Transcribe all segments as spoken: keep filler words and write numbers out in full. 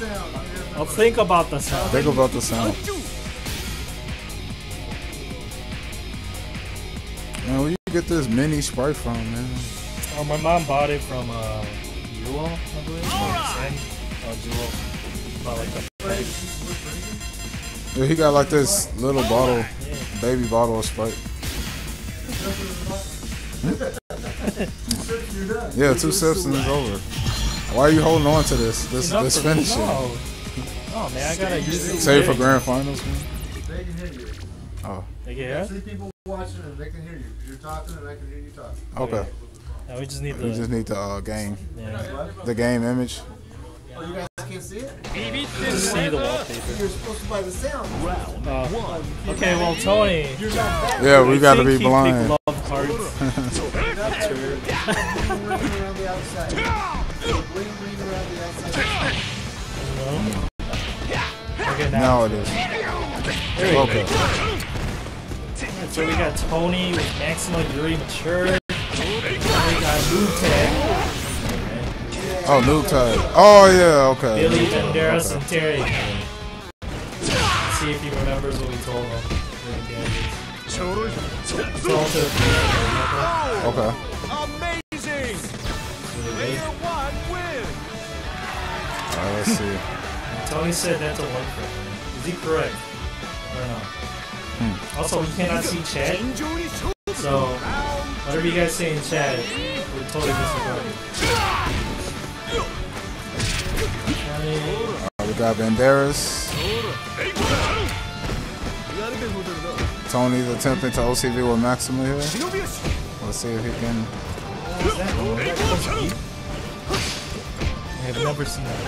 I'll think about the sound. Think about the sound. Man, where you get this mini Sprite from, man? Oh, my mom bought it from uh, Jewel, I believe. Oh, Jewel. About like the bag. Yeah, he got like this little bottle, yeah. baby bottle of Sprite. Hmm? Yeah, two sips and it's over. Why are you holding on to this? This, this finishing. No. Oh man, I gotta use it. Save for grand finals, man. They can hear you. Oh. They can hear? I see people watching and they can hear you. You're talking and I can hear you talking. Okay. No, we just need the. We just need the uh, game. Yeah. The game image. Oh, you guys can't see it? Just see the wallpaper. You're supposed to buy the sound. Uh, okay, well, Tony. Yeah, we gotta be he, blind. He love cards. Okay, now. Now it is. Okay. So we got Tony with Maxima, Yuri, Mature. We got Noob Tag. Oh, Noob Tag. Oh, yeah, okay. Billy, Banderas, okay. and Terry. Let's see if he remembers what we told him. Okay. Amazing! Player one win! Alright, let's see. Tony said that's a one for him. Is he correct? Or no? Hmm. Also, we cannot see chat. So, whatever you guys say in chat, we're totally disregarding. Right, we got Banderas. Tony's attempting to O C V with Maxima here. Let's see if he can. I have never seen that.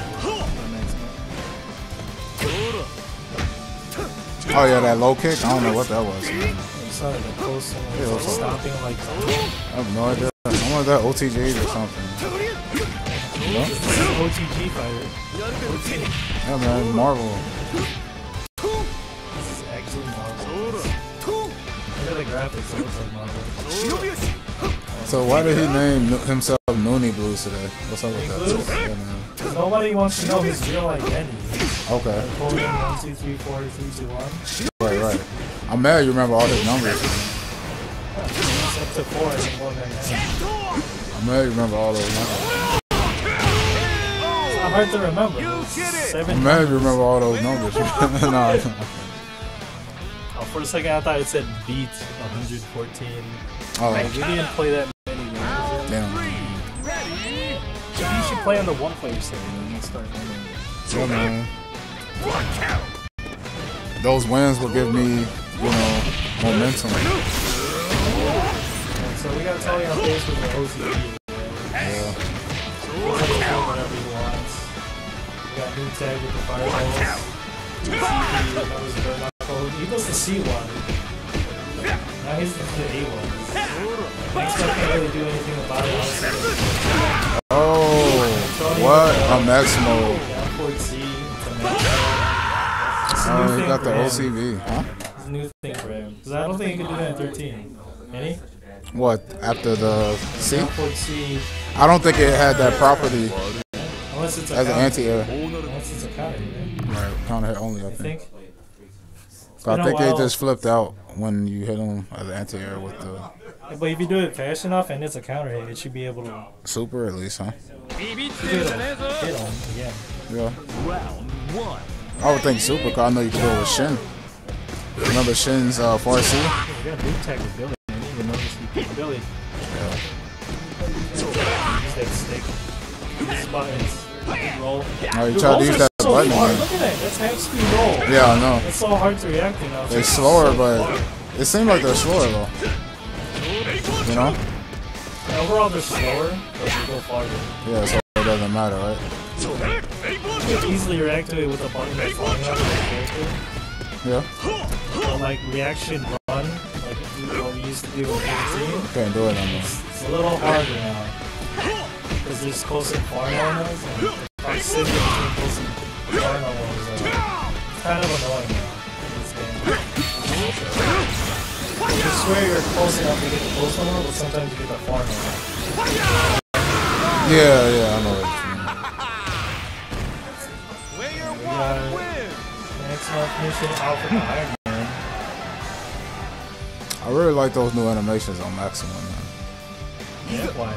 Oh yeah, that low kick? I don't know what that was. Man. You saw the close one, yeah, like stopping like that. I have no idea. I wonder if that O T G or something. No? O T G fighter. Yeah man, Marvel. This is actually Marvel. Look at the graphics, it looks like Marvel. So why did he name himself Noonie Blues today? What's up with that? Yeah, man. Nobody wants to know his real identity. Okay. one, two, three, four, three, two, one. Right, right. I'm mad you remember all his numbers. It's up to four and one right now. I'm mad you remember all those numbers. It's not hard to remember. Seven I'm mad you remember all those numbers. Nah. Oh, for a second I thought it said beat one fourteen. Oh. Like, we didn't play that many games. Damn. You should play on the one player setting and we'll start winning. Yeah, man. Those wins will give me, you know, momentum. And so we gotta tell you on Facebook the O C V. Yeah. Whatever he wants. We got Noob Tag with the fireballs. C P knows the knuckle. He does the C one. Now he's the A one. Next one can't really do anything about it. Oh, what a Maximo. Oh, he got the O C V, huh? It's a new thing for him. Because I don't think he could do that in thirteen. Any? What, after the C? C? I don't think it had that property. Unless it's a as an anti-air. Unless it's a counter hit. Right, counter hit only, I think. I think, so I think they just flipped out when you hit them as an anti-air with the... But if you do it fast enough and it's a counter hit, it should be able to... Super at least, huh? Hit him, hit him again. Yeah. I would think super, because I know you can do it with Shin. Remember Shin's uh, four C? Yeah, we got Noob Tag with Billy. I didn't even notice he picked Billy. Yeah. Use that stick. Use buttons. Roll. Oh, you try to use that so button hard. again. Look at that. That's half speed roll. Yeah, I know. It's so hard to react to now. They're slower, but it seems like they're slower, though. You know? Yeah, overall, they're slower, but they go farther. Yeah, so it doesn't matter, right? You can easily react to it with a button that's flying out of the character. Yeah. But like reaction run, like what we used to do in fifteen. Can't do it anymore. It's, it's a little harder now. Because there's close and far normals, and the proximity between close and far normals is uh, kind of annoying now in this game. You swear you're close enough to get the close normal, but sometimes you get the far normal. Yeah, yeah, I know what you mean. got next month mission Alpha the Iron Man. I really like those new animations on Maximum, man. Yeah, why?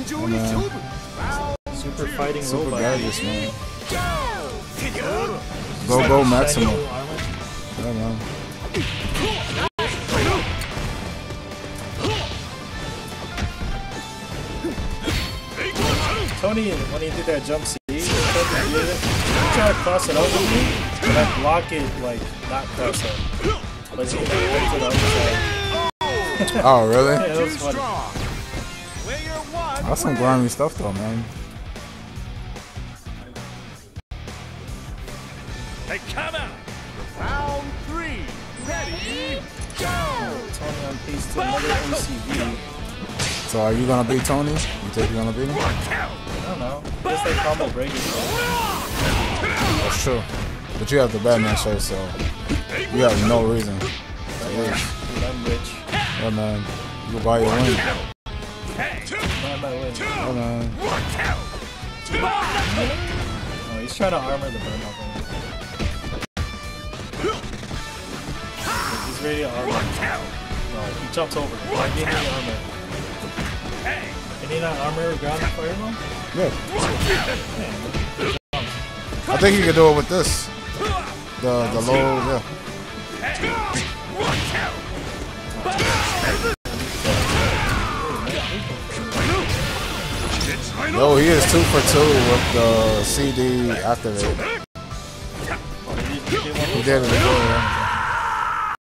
Man. Super fighting Super robot. gadgets, man. Go, go, Maximum. Shiny new armor. Yeah, man. Tony, when he did that jump C, he tried to cross it over me, and I block it, like, not cross it. But he went to the other side. Oh, really? Yeah, that was funny. That's some grimy stuff, though, man. They come out. Round three. Ready, go. Tony on pace to another O C V. So are you gonna beat Tony? You think you're gonna beat him? I don't know. I guess they combo break it. That's true. But you have the Batman shirt, so you have no reason to lose. Dude, I'm rich. Yeah, man. You can buy your win. Not my win. Yeah, man. Oh, he's trying to armor the burn off. He's ready to armor. No, he jumps over. Why didn't he armor? Can he not armor ground and fireball? Yeah. Man, I think you can do it with this. The the low, yeah. Yo, he is two for two with the C D activated. He did it again.